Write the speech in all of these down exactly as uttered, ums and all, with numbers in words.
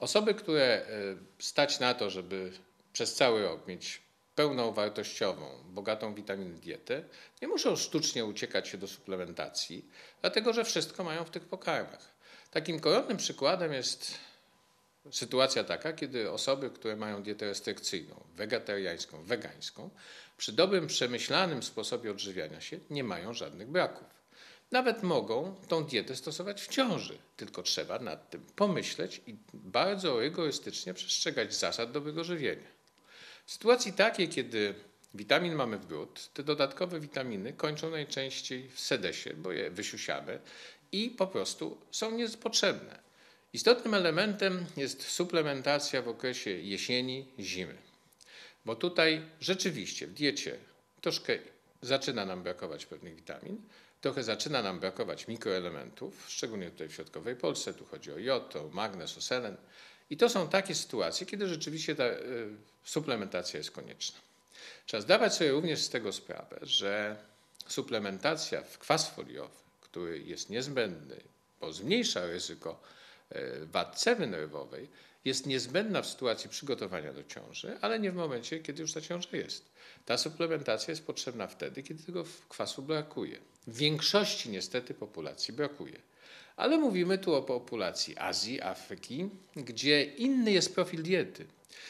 Osoby, które stać na to, żeby przez cały rok mieć pełnowartościową, bogatą witamin dietę, nie muszą sztucznie uciekać się do suplementacji, dlatego że wszystko mają w tych pokarmach. Takim koronnym przykładem jest sytuacja taka, kiedy osoby, które mają dietę restrykcyjną, wegetariańską, wegańską, przy dobrym, przemyślanym sposobie odżywiania się nie mają żadnych braków. Nawet mogą tą dietę stosować w ciąży, tylko trzeba nad tym pomyśleć i bardzo rygorystycznie przestrzegać zasad dobrego żywienia. W sytuacji takiej, kiedy witamin mamy w bród, te dodatkowe witaminy kończą najczęściej w sedesie, bo je wysiusiamy i po prostu są niepotrzebne. Istotnym elementem jest suplementacja w okresie jesieni, zimy, bo tutaj rzeczywiście w diecie troszkę zaczyna nam brakować pewnych witamin, trochę zaczyna nam brakować mikroelementów, szczególnie tutaj w środkowej Polsce, tu chodzi o jod, o magnez, o selen. I to są takie sytuacje, kiedy rzeczywiście ta y, suplementacja jest konieczna. Trzeba zdawać sobie również z tego sprawę, że suplementacja w kwas foliowy, który jest niezbędny, bo zmniejsza ryzyko wad cery nerwowej, jest niezbędna w sytuacji przygotowania do ciąży, ale nie w momencie, kiedy już ta ciąża jest. Ta suplementacja jest potrzebna wtedy, kiedy tego kwasu brakuje. W większości niestety populacji brakuje. Ale mówimy tu o populacji Azji, Afryki, gdzie inny jest profil diety.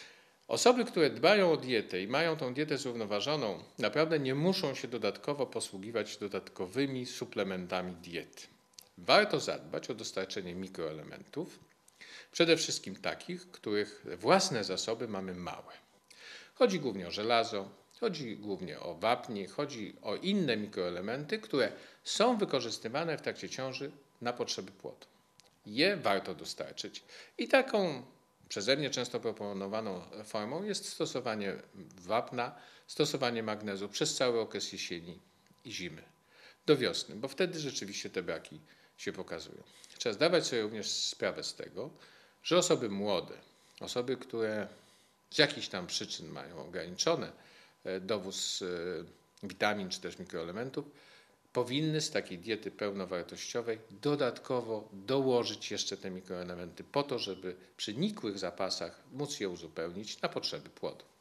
Osoby, które dbają o dietę i mają tą dietę zrównoważoną, naprawdę nie muszą się dodatkowo posługiwać dodatkowymi suplementami diety. Warto zadbać o dostarczenie mikroelementów, przede wszystkim takich, których własne zasoby mamy małe. Chodzi głównie o żelazo, chodzi głównie o wapnie, chodzi o inne mikroelementy, które są wykorzystywane w trakcie ciąży na potrzeby płodu. Je warto dostarczyć i taką przeze mnie często proponowaną formą jest stosowanie wapna, stosowanie magnezu przez cały okres jesieni i zimy do wiosny, bo wtedy rzeczywiście te braki się pokazują. Trzeba zdawać sobie również sprawę z tego, że osoby młode, osoby, które z jakichś tam przyczyn mają ograniczony dowóz witamin czy też mikroelementów, powinny z takiej diety pełnowartościowej dodatkowo dołożyć jeszcze te mikroelementy po to, żeby przy nikłych zapasach móc je uzupełnić na potrzeby płodu.